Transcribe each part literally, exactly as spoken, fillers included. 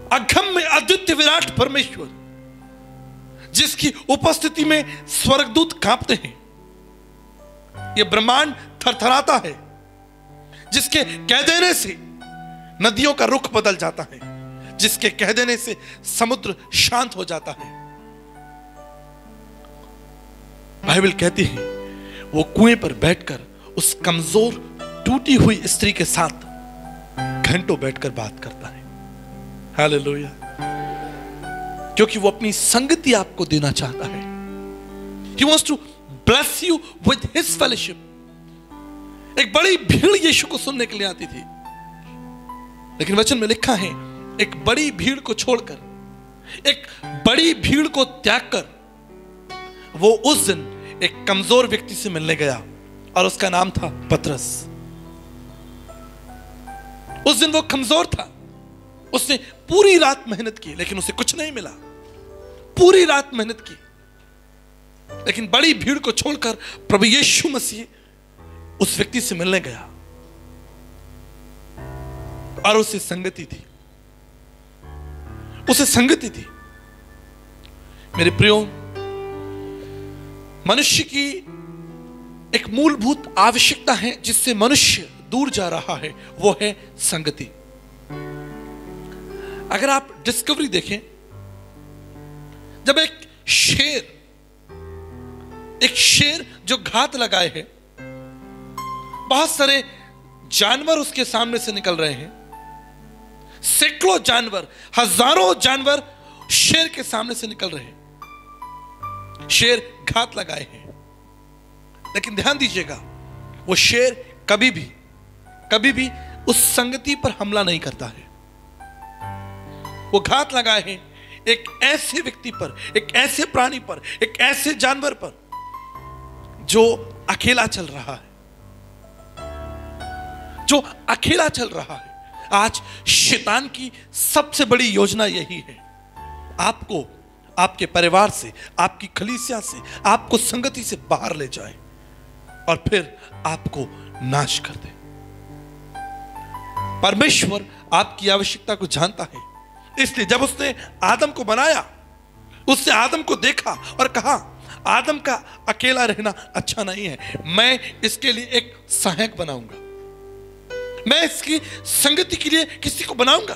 अगम्य अद्वितीय विराट परमेश्वर, जिसकी उपस्थिति में स्वर्गदूत कांपते हैं, यह ब्रह्मांड थरथराता है, जिसके कह देने से नदियों का रुख बदल जाता है, जिसके कह देने से समुद्र शांत हो जाता है। बाइबल कहती है वो कुएं पर बैठकर उस कमजोर टूटी हुई स्त्री के साथ घंटों बैठकर बात करता है। हालेलुया। क्योंकि वो अपनी संगति आपको देना चाहता है। He wants to bless you with his fellowship। एक बड़ी भीड़ यीशु को सुनने के लिए आती थी, लेकिन वचन में लिखा है एक बड़ी भीड़ को छोड़कर, एक बड़ी भीड़ को त्याग कर वो उस दिन एक कमजोर व्यक्ति से मिलने गया और उसका नाम था पतरस। उस दिन वो कमजोर था, उसने पूरी रात मेहनत की लेकिन उसे कुछ नहीं मिला। पूरी रात मेहनत की लेकिन बड़ी भीड़ को छोड़कर प्रभु यीशु मसीह उस व्यक्ति से मिलने गया और उसे संगति थी, उसे संगति थी। मेरे प्रियो, मनुष्य की एक मूलभूत आवश्यकता है जिससे मनुष्य दूर जा रहा है, वो है संगति। अगर आप डिस्कवरी देखें, जब एक शेर एक शेर जो घात लगाए है, बहुत सारे जानवर उसके सामने से निकल रहे हैं, सैकड़ों जानवर, हजारों जानवर शेर के सामने से निकल रहे हैं, शेर घात लगाए हैं। लेकिन ध्यान दीजिएगा, वो शेर कभी भी कभी भी उस संगति पर हमला नहीं करता है। वो घात लगाए हैं एक ऐसे व्यक्ति पर, एक ऐसे प्राणी पर, एक ऐसे जानवर पर जो अकेला चल रहा है, जो अकेला चल रहा है। आज शैतान की सबसे बड़ी योजना यही है, आपको आपके परिवार से, आपकी कलीसिया से, आपको संगति से बाहर ले जाए और फिर आपको नाश कर दे। परमेश्वर आपकी आवश्यकता को जानता है, इसलिए जब उसने आदम को बनाया, उसने आदम को देखा और कहा आदम का अकेला रहना अच्छा नहीं है, मैं इसके लिए एक सहायक बनाऊंगा, मैं इसकी संगति के लिए किसी को बनाऊंगा।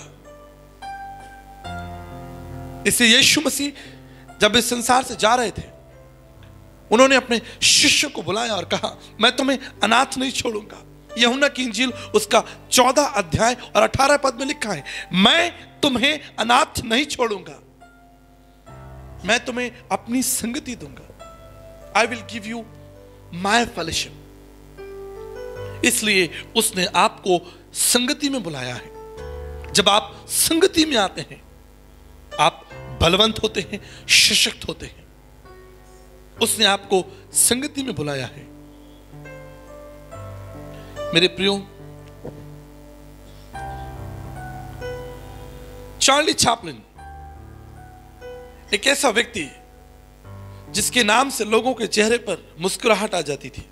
इसलिए यीशु मसीह जब इस संसार से जा रहे थे, उन्होंने अपने शिष्यों को बुलाया और कहा मैं तुम्हें अनाथ नहीं छोड़ूंगा। यूहन्ना की इंजील उसका चौदह अध्याय और अठारह पद में लिखा है, मैं तुम्हें अनाथ नहीं छोड़ूंगा, मैं तुम्हें अपनी संगति दूंगा। I will give you my fellowship. इसलिए उसने आपको संगति में बुलाया है। जब आप संगति में आते हैं, आप बलवंत होते हैं, सशक्त होते हैं। उसने आपको संगति में बुलाया है। मेरे प्रियो, चार्ली चैपलिन एक ऐसा व्यक्ति जिसके नाम से लोगों के चेहरे पर मुस्कुराहट आ जाती थी।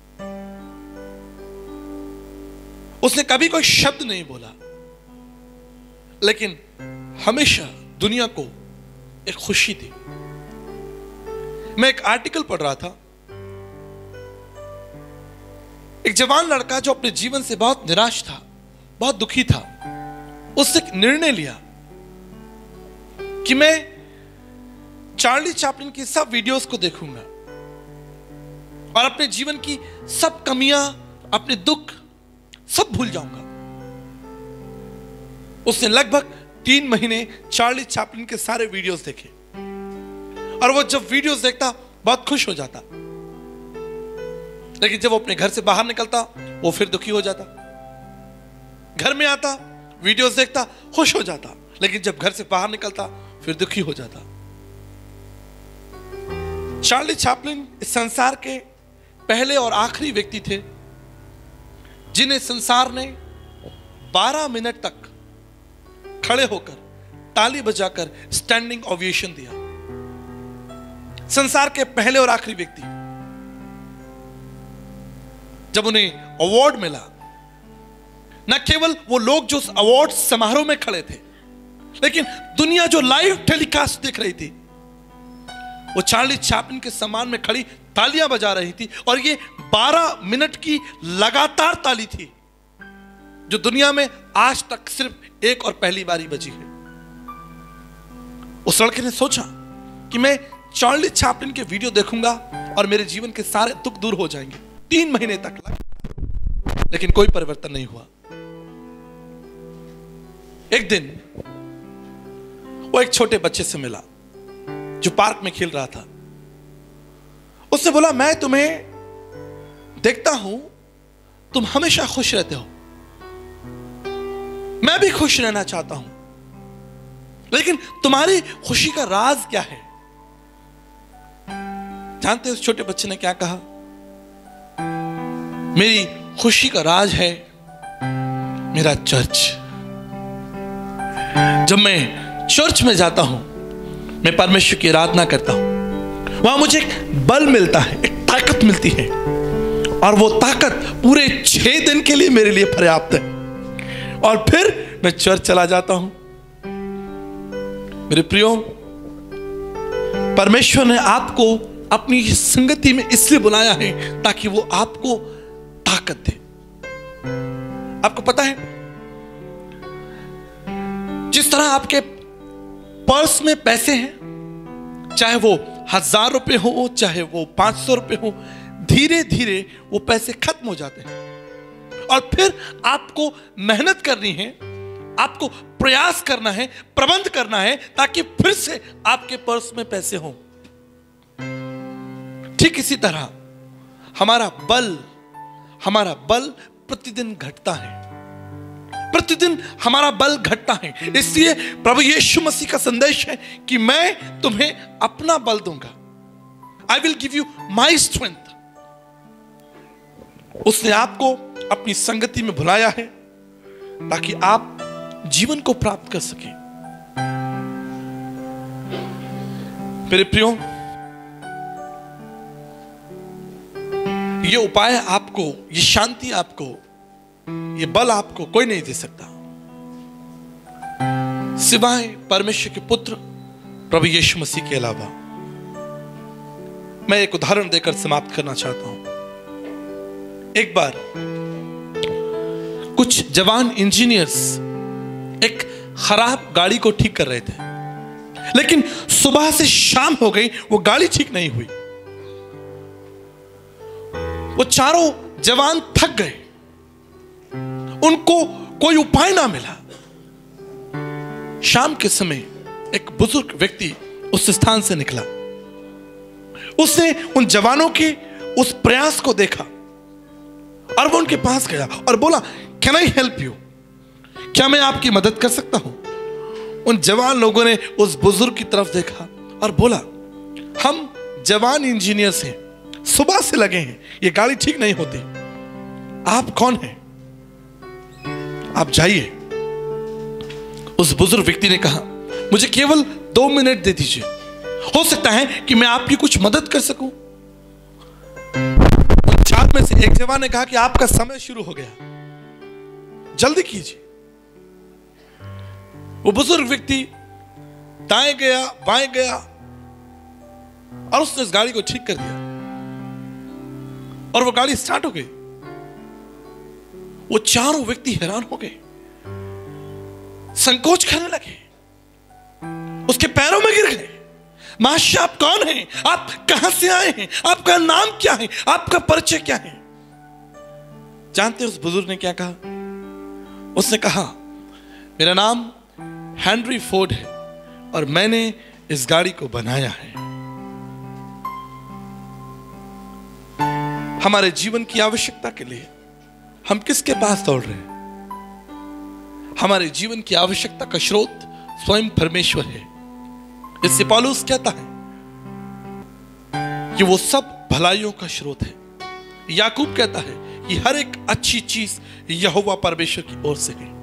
उसने कभी कोई शब्द नहीं बोला, लेकिन हमेशा दुनिया को एक खुशी दी। मैं एक आर्टिकल पढ़ रहा था, एक जवान लड़का जो अपने जीवन से बहुत निराश था, बहुत दुखी था, उसने एक निर्णय लिया कि मैं चार्ली चैपलिन की सब वीडियोस को देखूंगा और अपने जीवन की सब कमियां, अपने दुख सब भूल जाऊंगा। उसने लगभग तीन महीने चार्ली चैपलिन के सारे वीडियोस देखे और वो जब वीडियोस देखता बहुत खुश हो जाता, लेकिन जब वो अपने घर से बाहर निकलता वो फिर दुखी हो जाता। घर में आता, वीडियोस देखता, खुश हो जाता, लेकिन जब घर से बाहर निकलता फिर दुखी हो जाता। चार्ली चैपलिन इस संसार के पहले और आखिरी व्यक्ति थे जिन्हें संसार ने बारह मिनट तक खड़े होकर ताली बजाकर स्टैंडिंग ओवेशन दिया। संसार के पहले और आखिरी व्यक्ति। जब उन्हें अवार्ड मिला, न केवल वो लोग जो उस अवार्ड समारोह में खड़े थे, लेकिन दुनिया जो लाइव टेलीकास्ट देख रही थी, वो चार्ली चैपलिन के सम्मान में खड़ी तालियां बजा रही थी, और ये बारह मिनट की लगातार ताली थी, जो दुनिया में आज तक सिर्फ एक और पहली बारी बजी है। उस लड़के ने सोचा कि मैं चार्ली चैपलिन के वीडियो देखूंगा और मेरे जीवन के सारे दुख दूर हो जाएंगे। तीन महीने तक लगा, लेकिन कोई परिवर्तन नहीं हुआ। एक दिन वो एक छोटे बच्चे से मिला जो पार्क में खेल रहा था। उसने बोला, मैं तुम्हें देखता हूं, तुम हमेशा खुश रहते हो, मैं भी खुश रहना चाहता हूं, लेकिन तुम्हारी खुशी का राज क्या है? जानते हो उस छोटे बच्चे ने क्या कहा? मेरी खुशी का राज है मेरा चर्च। जब मैं चर्च में जाता हूं, मैं परमेश्वर की आराधना करता हूं, वहां मुझे एक बल मिलता है, एक ताकत मिलती है, और वो ताकत पूरे छह दिन के लिए मेरे लिए पर्याप्त है। और फिर मैं चर्च चला जाता हूं। मेरे प्रियो, परमेश्वर ने आपको अपनी संगति में इसलिए बुलाया है ताकि वो आपको ताकत दे। आपको पता है, जिस तरह आपके पर्स में पैसे हैं, चाहे वो हजार रुपए हो, चाहे वो पांच सौ रुपए हो, धीरे धीरे वो पैसे खत्म हो जाते हैं, और फिर आपको मेहनत करनी है, आपको प्रयास करना है, प्रबंध करना है, ताकि फिर से आपके पर्स में पैसे हों। ठीक इसी तरह हमारा बल हमारा बल प्रतिदिन घटता है, प्रतिदिन हमारा बल घटता है। इसलिए प्रभु यीशु मसीह का संदेश है कि मैं तुम्हें अपना बल दूंगा। I will give you my strength. उसने आपको अपनी संगति में बुलाया है ताकि आप जीवन को प्राप्त कर सके। मेरे प्रियो, ये उपाय आपको, ये शांति आपको, ये बल आपको कोई नहीं दे सकता सिवाय परमेश्वर के पुत्र प्रभु यीशु मसीह के अलावा। मैं एक उदाहरण देकर समाप्त करना चाहता हूं। एक बार कुछ जवान इंजीनियर्स एक खराब गाड़ी को ठीक कर रहे थे, लेकिन सुबह से शाम हो गई, वो गाड़ी ठीक नहीं हुई। वो चारों जवान थक गए, उनको कोई उपाय ना मिला। शाम के समय एक बुजुर्ग व्यक्ति उस स्थान से निकला। उसने उन जवानों के उस प्रयास को देखा और वो उनके पास गया और बोला, कैन आई हेल्प यू? क्या मैं आपकी मदद कर सकता हूं? उन जवान लोगों ने उस बुजुर्ग की तरफ देखा और बोला, हम जवान इंजीनियर्स हैं, सुबह से लगे हैं, ये गाड़ी ठीक नहीं होती, आप कौन हैं? आप जाइए। उस बुजुर्ग व्यक्ति ने कहा, मुझे केवल दो मिनट दे दीजिए, हो सकता है कि मैं आपकी कुछ मदद कर सकूं। उन चार में से एक जवान ने कहा कि आपका समय शुरू हो गया, जल्दी कीजिए। वो बुजुर्ग व्यक्ति दाएं गया, बाएं गया और उसने इस गाड़ी को ठीक कर दिया और वो गाड़ी स्टार्ट हो गई। वो चारों व्यक्ति हैरान हो गए, संकोच करने लगे, उसके पैरों में गिर गए। मास्टर, आप कौन हैं? आप कहां से आए हैं? आपका नाम क्या है? आपका परिचय क्या है? जानते उस बुजुर्ग ने क्या कहा? उसने कहा, मेरा नाम हेनरी फोर्ड है और मैंने इस गाड़ी को बनाया है। हमारे जीवन की आवश्यकता के लिए हम किसके पास दौड़ रहे हैं? हमारे जीवन की आवश्यकता का स्रोत स्वयं परमेश्वर है। इससे पौलुस कहता है कि वो सब भलाइयों का स्रोत है। याकूब कहता है कि हर एक अच्छी चीज यहोवा परमेश्वर की ओर से है।